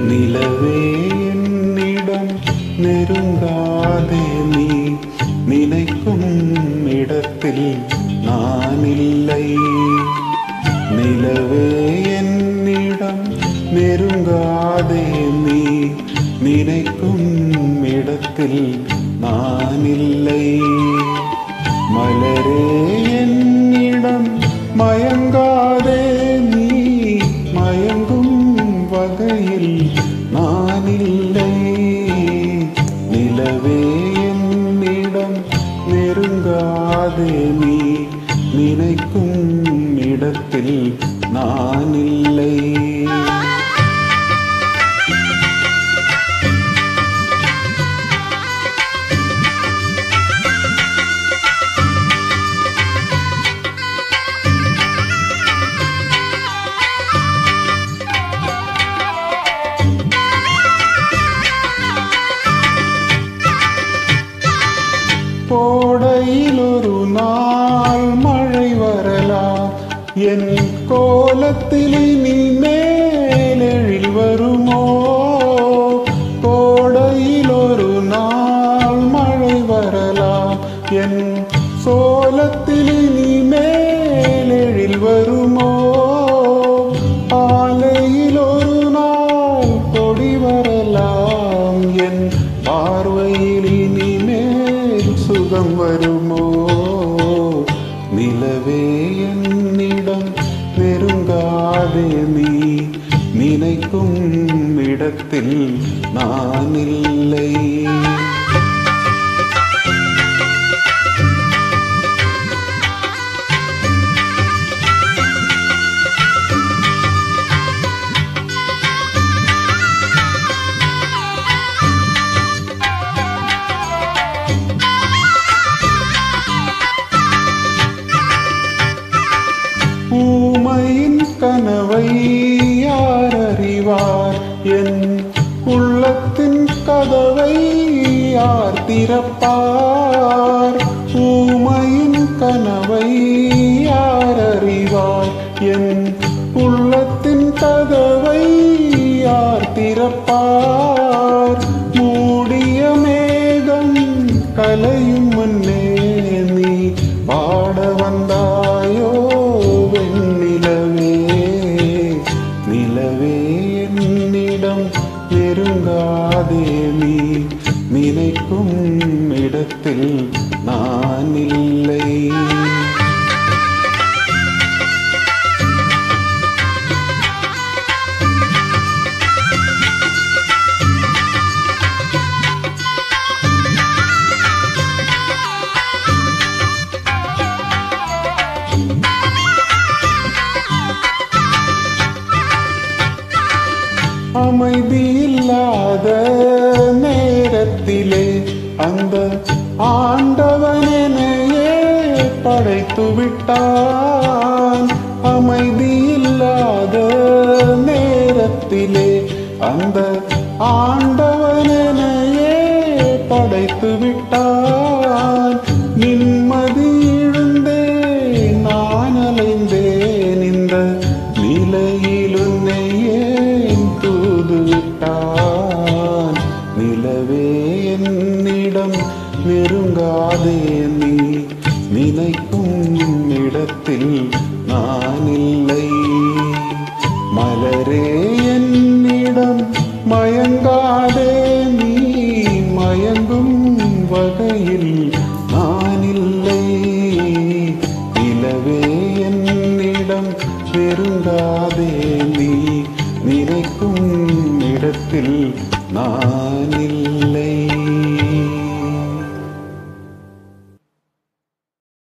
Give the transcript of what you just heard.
நிலவே என்னிடம் நெருங்காதே, நீ நினைக்கும் இடத்தில் நான் இல்லை. நிலவே என்னிடம் நெருங்காதே, நீ நினைக்கும் இடத்தில் நான் இல்லை. மலரே என்னிடம் மயங்காதே, நீ மயங்கும் வகையில் நான் இல்லை. நிலவே என்னிடம் நெருங்காதே, நீ நினைக்கும் இடத்தில் நான் இல்லை. கோடையில் ஒரு நாள் மழை வரலாம், என் கோலத்தில் இனி மேலெழில் வருமோ? கோடையில் ஒரு நாள் மழை வரலாம், என் சோலத்தில் இனி மேலெழில் வருமோ? ஆலையில் ஒரு நாள் கொடி வரலாம், என் பார்வையில் இனிமேல் சுகம் வருமோ? நிலவே என்னிடம் நெருங்காதே, நீ நினைக்கும் இடத்தில் நான் இல்லை. ஊமையின் கனவை யார் அறிவார், என் உள்ளத்தின் கதவை யார் திறப்பார்? ஊமையின் கனவை யார் அறிவார், என் உள்ளத்தின் கதவை யார் திறப்பார்? மூடிய மேகம் கலையும் முன்னே நீ பாட வந்தாயோ வெண்ணிலவே? நிலவே என்னிடம் நெருங்காதே, நீ நினைக்கும் இடத்தில் நான் இல்லை. அமைதியில்லாத நேரத்திலே அந்த ஆண்டவனையே படைத்து விட்டான். அமைதியில்லாத நேரத்திலே அந்த ஆண்டவனையே படைத்து விட்டான். நிம்மதி இழந்தேன், நான் அலைந்தேன், இந்த நிலையில் உன்னையே தூது விட்டான். நிலவே என்னிடம் நெருங்காதே, நீ நினைக்கும் இடத்தில் நான் இல்லை. மலரே என்னிடம் மயங்காதே, நீ மயங்கும் வகையில் நான் இல்லை. நிலவே என்னிடம் நெருங்காதே, நீ நினைக்கும் இடத்தில் நான் இல்லை.